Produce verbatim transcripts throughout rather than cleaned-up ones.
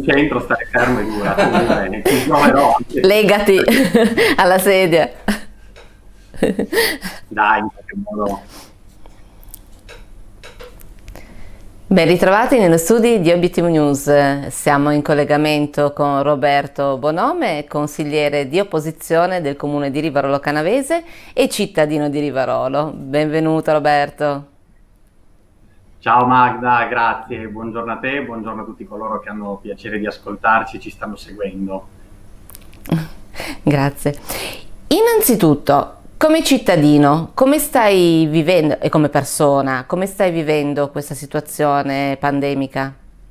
centro, stare fermo è dura, comunque ci proverò. Legati alla sedia. Dai, in qualche modo. Ben ritrovati nello studio di Obiettivo News. Siamo in collegamento con Roberto Bonome, consigliere di opposizione del comune di Rivarolo Canavese e cittadino di Rivarolo. Benvenuto Roberto. Ciao Magda, grazie, buongiorno a te, buongiorno a tutti coloro che hanno piacere di ascoltarci e ci stanno seguendo. Grazie. Innanzitutto, come cittadino, come stai vivendo, e come persona, come stai vivendo questa situazione pandemica?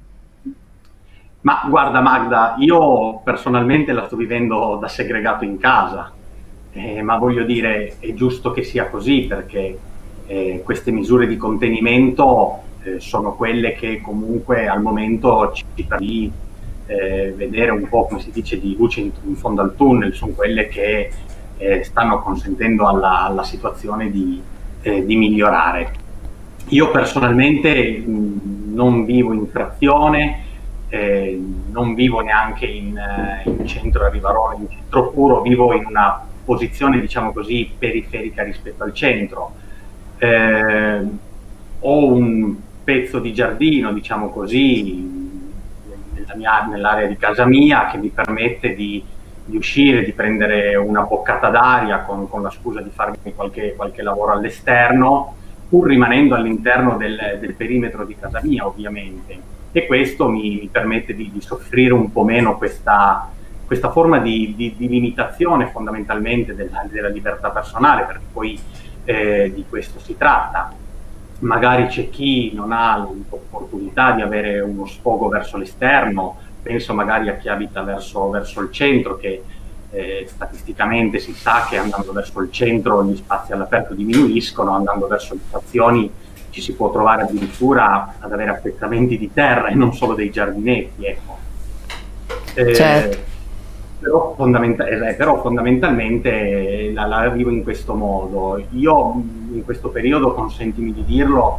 Ma guarda Magda, io personalmente la sto vivendo da segregato in casa, eh, ma voglio dire, è giusto che sia così perché eh, queste misure di contenimento eh, sono quelle che comunque al momento ci permettono di eh, vedere un po', come si dice, di luce in, in fondo al tunnel, sono quelle che eh, stanno consentendo alla, alla situazione di, eh, di migliorare. Io personalmente mh, non vivo in frazione, eh, non vivo neanche in, eh, in centro a Rivarolo, in centro puro, vivo in una posizione, diciamo così, periferica rispetto al centro. Eh, ho un pezzo di giardino, diciamo così, nell'area di casa mia che mi permette di, di uscire, di prendere una boccata d'aria con, con la scusa di farmi qualche, qualche lavoro all'esterno, pur rimanendo all'interno del, del perimetro di casa mia ovviamente, e questo mi, mi permette di, di soffrire un po' meno questa, questa forma di, di, di limitazione fondamentalmente della, della libertà personale, perché poi eh, di questo si tratta. Magari c'è chi non ha l'opportunità di avere uno sfogo verso l'esterno, penso magari a chi abita verso, verso il centro, che eh, statisticamente si sa che andando verso il centro gli spazi all'aperto diminuiscono, andando verso le stazioni ci si può trovare addirittura ad avere appezzamenti di terra e non solo dei giardinetti, ecco. Eh, Certo. Però, fondamenta eh, però fondamentalmente la, la vivo in questo modo. Io in questo periodo, consentimi di dirlo,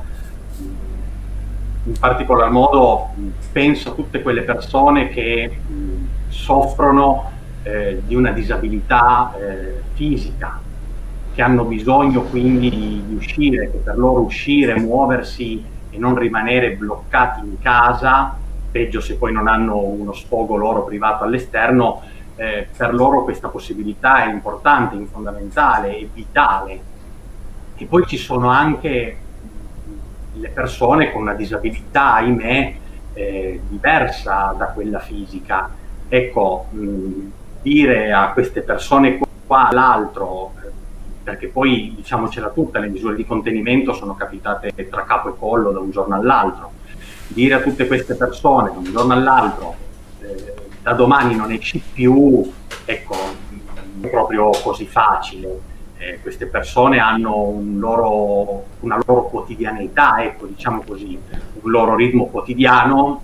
in particolar modo penso a tutte quelle persone che mh, soffrono eh, di una disabilità eh, fisica, che hanno bisogno quindi di, di uscire, che per loro uscire, muoversi e non rimanere bloccati in casa, peggio se poi non hanno uno sfogo loro privato all'esterno, eh, per loro questa possibilità è importante, è fondamentale, è vitale. E poi ci sono anche le persone con una disabilità, ahimè, eh, diversa da quella fisica. Ecco, mh, dire a queste persone qua l'altro, perché poi diciamocela tutta, le misure di contenimento sono capitate tra capo e collo da un giorno all'altro. Dire a tutte queste persone da un giorno all'altro eh, da domani non esci più, ecco, non è proprio così facile. Eh, queste persone hanno un loro, una loro quotidianità, ecco, diciamo così, un loro ritmo quotidiano,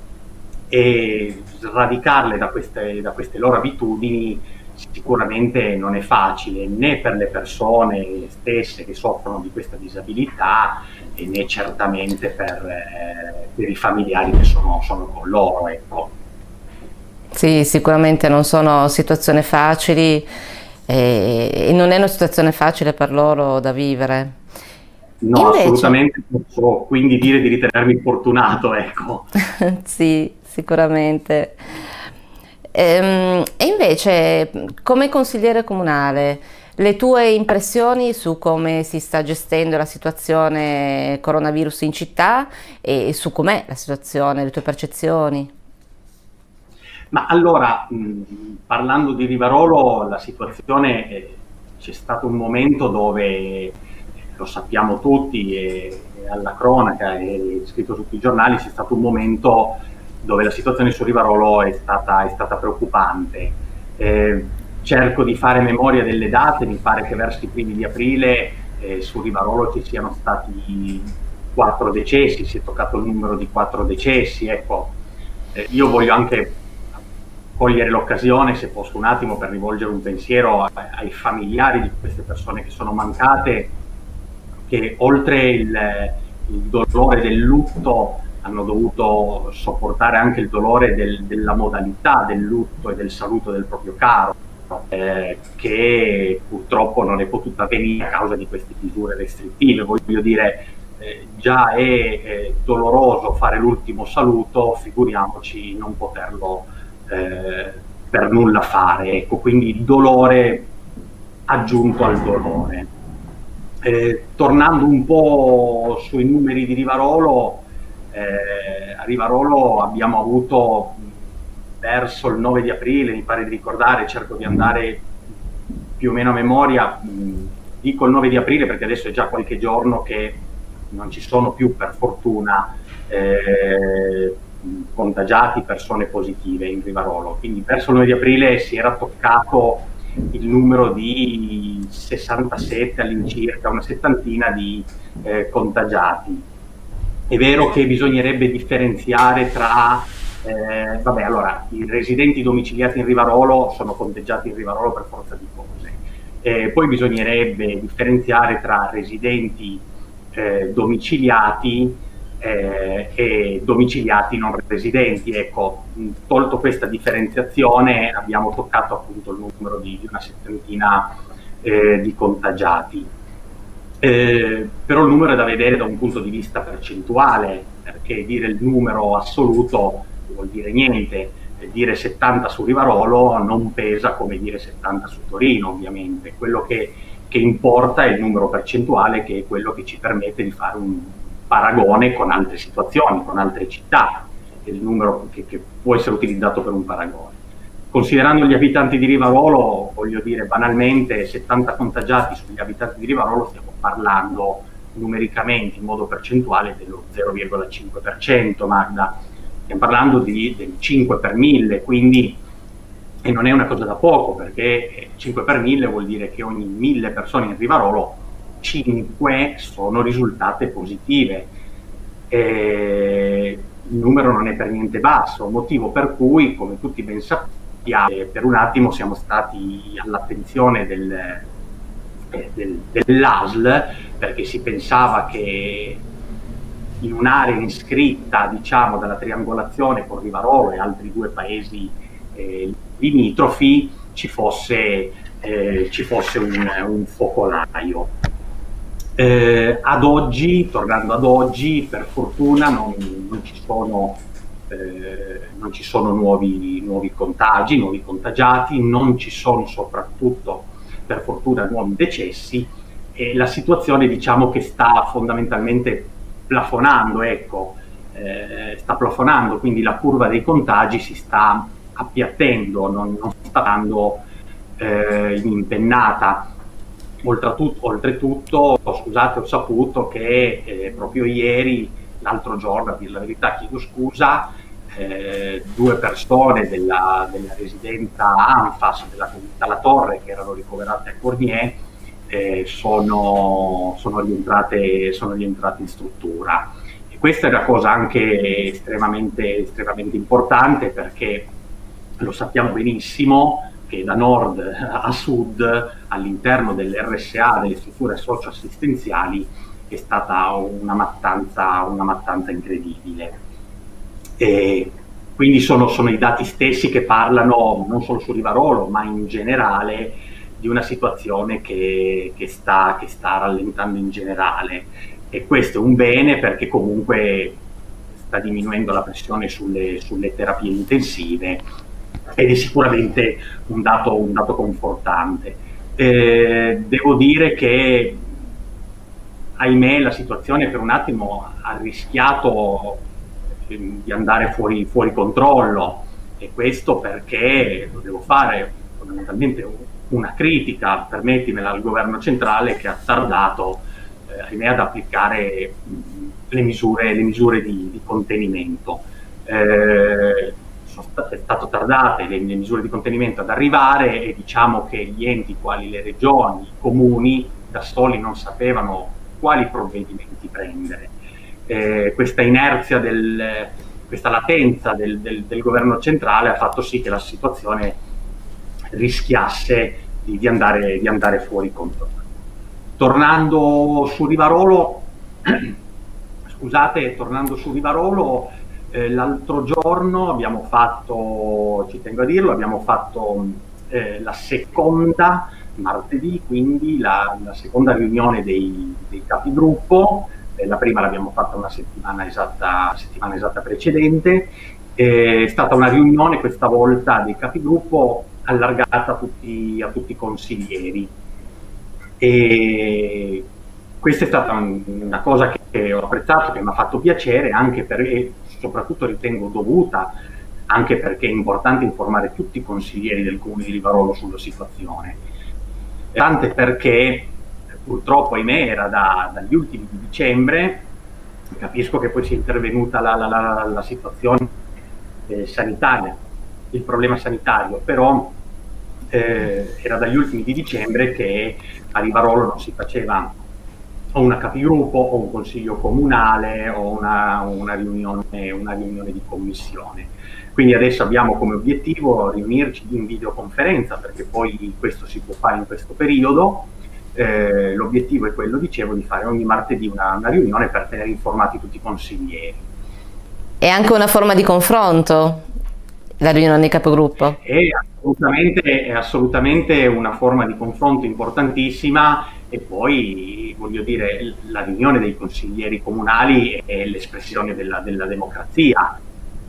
e sradicarle da queste, da queste loro abitudini sicuramente non è facile, né per le persone stesse che soffrono di questa disabilità, e né certamente per, eh, per i familiari che sono, sono con loro, ecco. Sì, sicuramente non sono situazioni facili e, e non è una situazione facile per loro da vivere. No, Invece... assolutamente, posso quindi dire di ritenermi fortunato, ecco. Sì, sicuramente. Ehm, E invece, come consigliere comunale, le tue impressioni su come si sta gestendo la situazione coronavirus in città e su com'è la situazione, le tue percezioni? Ma allora, mh, parlando di Rivarolo, la situazione, eh, c'è stato un momento dove, lo sappiamo tutti, e, e alla cronaca, è scritto su tutti i giornali, c'è stato un momento dove la situazione su Rivarolo è stata, è stata preoccupante. Eh, cerco di fare memoria delle date, mi pare che verso i primi di aprile eh, su Rivarolo ci siano stati quattro decessi, si è toccato il numero di quattro decessi, ecco. Eh, io voglio anche cogliere l'occasione, se posso un attimo, per rivolgere un pensiero ai familiari di queste persone che sono mancate, che oltre il, il dolore del lutto hanno dovuto sopportare anche il dolore del, della modalità del lutto e del saluto del proprio caro, eh, che purtroppo non è potuta avvenire a causa di queste misure restrittive. Voglio dire, eh, già è eh, doloroso fare l'ultimo saluto, figuriamoci non poterlo eh, per nulla fare. Ecco, quindi il dolore aggiunto al dolore. Eh, tornando un po' sui numeri di Rivarolo, eh, a Rivarolo abbiamo avuto verso il nove di aprile, mi pare di ricordare, cerco di andare più o meno a memoria, mh, dico il nove di aprile perché adesso è già qualche giorno che non ci sono più, per fortuna, eh, contagiati, persone positive in Rivarolo, quindi verso il nove di aprile si era toccato il numero di sessantasette all'incirca, una settantina di eh, contagiati. È vero che bisognerebbe differenziare tra, eh, vabbè, allora, i residenti domiciliati in Rivarolo sono conteggiati in Rivarolo per forza di cose, eh, poi bisognerebbe differenziare tra residenti eh, domiciliati Eh, e domiciliati non residenti. Ecco, tolto questa differenziazione abbiamo toccato appunto il numero di, di una settantina eh, di contagiati. Eh, però il numero è da vedere da un punto di vista percentuale, perché dire il numero assoluto vuol dire niente, dire settanta su Rivarolo non pesa come dire settanta su Torino, ovviamente. Quello che, che importa è il numero percentuale, che è quello che ci permette di fare un paragone con altre situazioni, con altre città, il numero che, che può essere utilizzato per un paragone. Considerando gli abitanti di Rivarolo, voglio dire banalmente, settanta contagiati sugli abitanti di Rivarolo, stiamo parlando numericamente, in modo percentuale, dello zero virgola cinque per cento, Magda. Stiamo parlando di, del cinque per mille, quindi, e non è una cosa da poco, perché cinque per mille vuol dire che ogni mille persone in Rivarolo cinque sono risultate positive. E il numero non è per niente basso, motivo per cui, come tutti ben sappiamo, per un attimo siamo stati all'attenzione del, eh, del, dell'A S L, perché si pensava che in un'area iscritta, diciamo, dalla triangolazione con Rivarolo e altri due paesi eh, limitrofi ci fosse, eh, ci fosse un, un focolaio. Eh, ad oggi, tornando ad oggi, per fortuna non, non ci sono, eh, non ci sono nuovi, nuovi contagi, nuovi contagiati, non ci sono soprattutto, per fortuna, nuovi decessi, e la situazione, diciamo, che sta fondamentalmente plafonando, ecco, eh, sta plafonando, quindi la curva dei contagi si sta appiattendo, non, non sta andando eh, in impennata. Oltretutto, oltretutto, scusate, ho saputo che eh, proprio ieri, l'altro giorno, a dire la verità, chiedo scusa, eh, due persone della, della residenza ANFAS della comunità La Torre, che erano ricoverate a Cornier, eh, sono, sono, rientrate, sono rientrate in struttura. E questa è una cosa anche estremamente, estremamente importante, perché lo sappiamo benissimo che da nord a sud, all'interno dell'R S A, delle strutture socio-assistenziali, è stata una mattanza, una mattanza incredibile. E quindi sono, sono i dati stessi che parlano non solo su Rivarolo, ma in generale di una situazione che, che, sta, che sta rallentando in generale. E questo è un bene, perché comunque sta diminuendo la pressione sulle, sulle terapie intensive, ed è sicuramente un dato, un dato confortante. Eh, devo dire che, ahimè, la situazione per un attimo ha rischiato eh, di andare fuori, fuori controllo, e questo perché lo devo fare fondamentalmente una critica, permettimela, al governo centrale, che ha tardato eh, ahimè ad applicare mh, le misure, le misure di, di contenimento. Eh, è stato tardate le, le misure di contenimento ad arrivare, e diciamo che gli enti quali le regioni, i comuni, da soli non sapevano quali provvedimenti prendere. Eh, questa inerzia, del, questa latenza del, del, del governo centrale ha fatto sì che la situazione rischiasse di, di, andare, di andare fuori controllo. Tornando su Rivarolo, scusate, tornando su Rivarolo, eh, l'altro giorno abbiamo fatto, ci tengo a dirlo, abbiamo fatto eh, la seconda, martedì, quindi la, la seconda riunione dei, dei capigruppo. Eh, la prima l'abbiamo fatta una settimana esatta, settimana esatta precedente. Eh, è stata una riunione questa volta dei capigruppo allargata a tutti, a tutti i consiglieri. E questa è stata un, una cosa che ho apprezzato, che mi ha fatto piacere, anche perché, soprattutto ritengo dovuta, anche perché è importante informare tutti i consiglieri del comune di Rivarolo sulla situazione. Tante perché purtroppo, ahimè, era da, dagli ultimi di dicembre, capisco che poi sia intervenuta la, la, la, la situazione eh, sanitaria, il problema sanitario, però eh, era dagli ultimi di dicembre che a Rivarolo non si faceva o una capigruppo o un consiglio comunale o una, una, riunione, una riunione di commissione. Quindi adesso abbiamo come obiettivo riunirci in videoconferenza, perché poi questo si può fare in questo periodo. Eh, l'obiettivo è quello, dicevo, di fare ogni martedì una, una riunione per tenere informati tutti i consiglieri. È anche una forma di confronto, la riunione di capogruppo? È assolutamente, è assolutamente una forma di confronto importantissima, e poi, voglio dire, la riunione dei consiglieri comunali è l'espressione della, della democrazia.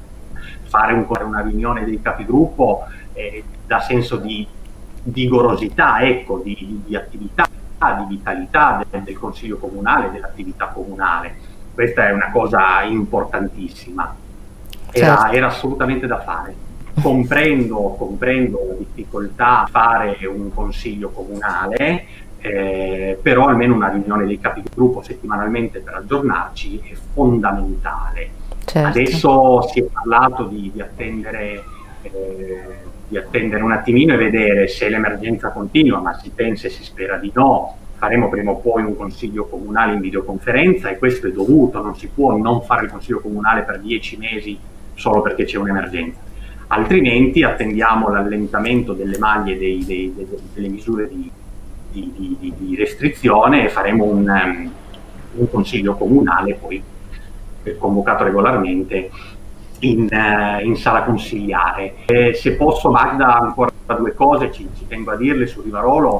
Fare un, una riunione dei capigruppo eh, dà senso di vigorosità, ecco, di, di attività, di vitalità del, del Consiglio comunale, dell'attività comunale. Questa è una cosa importantissima. Era, certo. Era assolutamente da fare. Comprendo, comprendo la difficoltà di fare un consiglio comunale, eh, però almeno una riunione dei capigruppo settimanalmente per aggiornarci è fondamentale. Certo. Adesso si è parlato di, di attendere eh, di attendere un attimino e vedere se l'emergenza continua, ma si pensa e si spera di no. Faremo prima o poi un consiglio comunale in videoconferenza, e questo è dovuto, non si può non fare il consiglio comunale per dieci mesi solo perché c'è un'emergenza. Altrimenti attendiamo l'allentamento delle maglie dei, dei, dei, delle misure di, di, di, di restrizione, e faremo un, um, un consiglio comunale poi convocato regolarmente in, uh, in sala consigliare. E se posso, Magda, ancora due cose, ci, ci tengo a dirle su Rivarolo.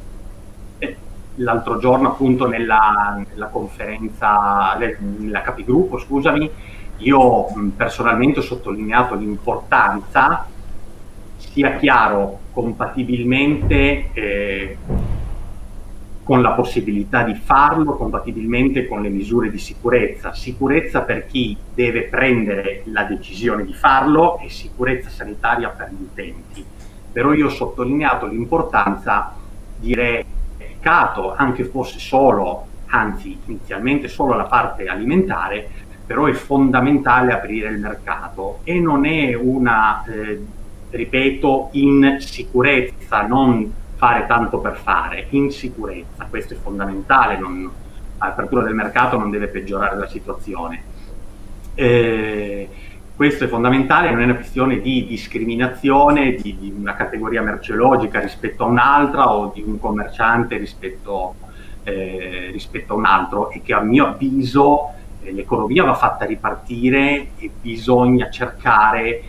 Eh, l'altro giorno, appunto, nella, nella conferenza, nella capigruppo, scusami, io mh, personalmente ho sottolineato l'importanza, sia chiaro, compatibilmente eh, con la possibilità di farlo, compatibilmente con le misure di sicurezza. Sicurezza per chi deve prendere la decisione di farlo e sicurezza sanitaria per gli utenti. Però io ho sottolineato l'importanza di mercato, anche fosse solo, anzi inizialmente solo la parte alimentare, però è fondamentale aprire il mercato, e non è una, eh, ripeto, in sicurezza, non fare tanto per fare, in sicurezza. Questo è fondamentale, l'apertura del mercato non deve peggiorare la situazione. Eh, questo è fondamentale, non è una questione di discriminazione di, di una categoria merceologica rispetto a un'altra, o di un commerciante rispetto, eh, rispetto a un altro, e che a mio avviso eh, l'economia va fatta ripartire e bisogna cercare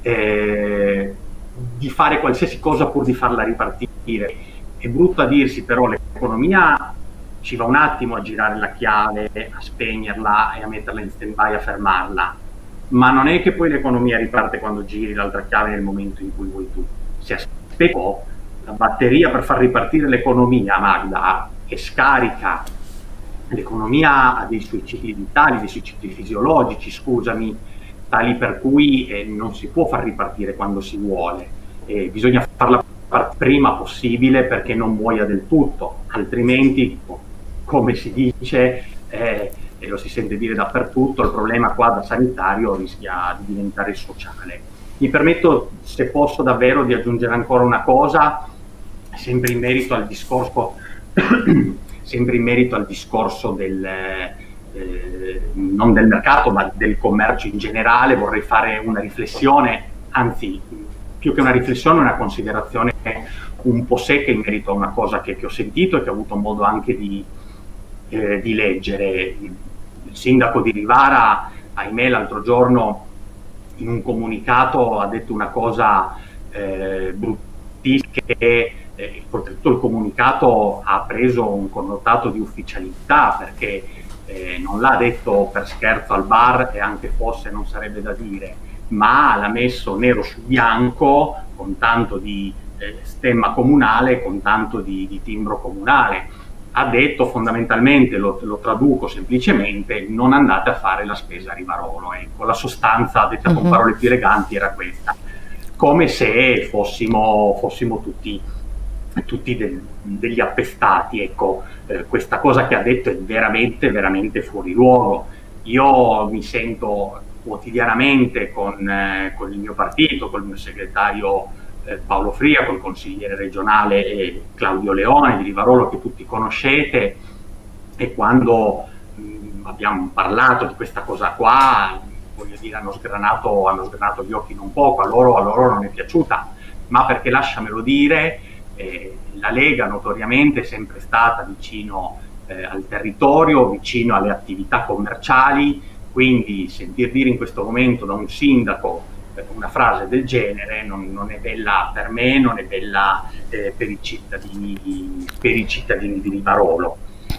eh, di fare qualsiasi cosa pur di farla ripartire. È brutto a dirsi, però l'economia ci va un attimo a girare la chiave, a spegnerla e a metterla in stand-by, a fermarla, ma non è che poi l'economia riparte quando giri l'altra chiave nel momento in cui vuoi tu. Se aspetto la batteria per far ripartire l'economia, Magda, e scarica, l'economia ha dei suoi cicli vitali, dei suoi cicli fisiologici, scusami, tali per cui eh, non si può far ripartire quando si vuole, eh, bisogna farla prima possibile perché non muoia del tutto, altrimenti, come si dice eh, e lo si sente dire dappertutto, il problema qua da sanitario rischia di diventare sociale. Mi permetto, se posso davvero, di aggiungere ancora una cosa, sempre in merito al discorso sempre in merito al discorso del Eh, non del mercato ma del commercio in generale. Vorrei fare una riflessione, anzi più che una riflessione, una considerazione un po' secca in merito a una cosa che, che ho sentito e che ho avuto modo anche di, eh, di leggere. il sindaco di Rivara, ahimè, l'altro giorno in un comunicato ha detto una cosa eh, bruttissima, che eh, oltretutto il comunicato ha preso un connotato di ufficialità, perché eh, non l'ha detto per scherzo al bar, e anche fosse non sarebbe da dire, ma l'ha messo nero su bianco con tanto di eh, stemma comunale, con tanto di, di timbro comunale. Ha detto fondamentalmente, lo, lo traduco semplicemente, non andate a fare la spesa a Rivarolo. Ecco, la sostanza, detta con parole più eleganti, era questa. Come se fossimo, fossimo tutti, tutti del, degli appestati. Ecco, eh, questa cosa che ha detto è veramente, veramente fuori luogo. Io mi sento quotidianamente con, eh, con il mio partito, con il mio segretario Paolo Fria, col consigliere regionale eh, Claudio Leone di Rivarolo, che tutti conoscete, e quando mh, abbiamo parlato di questa cosa qua, voglio dire, hanno sgranato, hanno sgranato gli occhi non poco. A loro, a loro non è piaciuta, ma perché, lasciamelo dire, eh, la Lega notoriamente è sempre stata vicino eh, al territorio, vicino alle attività commerciali, quindi sentir dire in questo momento da un sindaco una frase del genere non, non è bella per me, non è bella eh, per, i cittadini, per i cittadini di Rivarolo.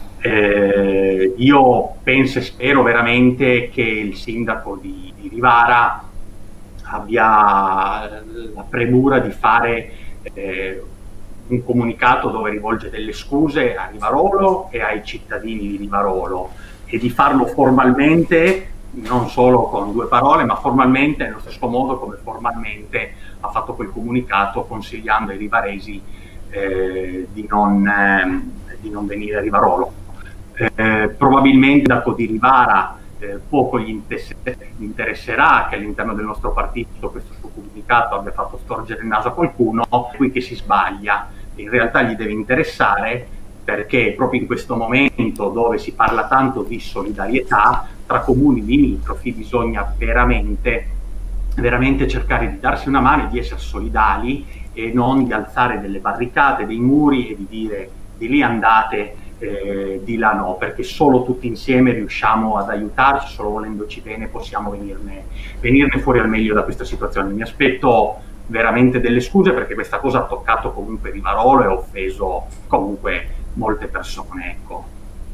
Eh, io penso e spero veramente che il sindaco di, di Rivara abbia la premura di fare eh, un comunicato dove rivolge delle scuse a Rivarolo e ai cittadini di Rivarolo, e di farlo formalmente, non solo con due parole, ma formalmente, nello stesso modo come formalmente ha fatto quel comunicato consigliando ai rivaresi eh, di, non, eh, di non venire a Rivarolo. Eh, probabilmente da di Rivara eh, poco gli interesserà che all'interno del nostro partito questo suo comunicato abbia fatto storgere il naso a qualcuno, qui che si sbaglia. In realtà gli deve interessare, perché proprio in questo momento dove si parla tanto di solidarietà tra comuni limitrofi bisogna veramente, veramente cercare di darsi una mano e di essere solidali, e non di alzare delle barricate, dei muri, e di dire di lì andate, eh, di là no, perché solo tutti insieme riusciamo ad aiutarci, solo volendoci bene possiamo venirne, venirne fuori al meglio da questa situazione. Mi aspetto veramente delle scuse, perché questa cosa ha toccato comunque Rivarolo e ha offeso comunque molte persone, ecco.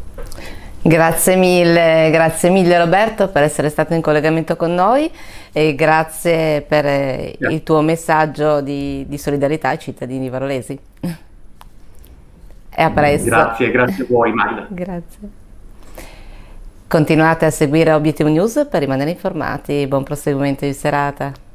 Grazie mille, grazie mille Roberto per essere stato in collegamento con noi, e grazie per eh, yeah. il tuo messaggio di, di solidarietà ai cittadini varolesi. E a presto. Grazie, grazie a voi Magda. Grazie. Continuate a seguire Obiettivo News per rimanere informati. Buon proseguimento di serata.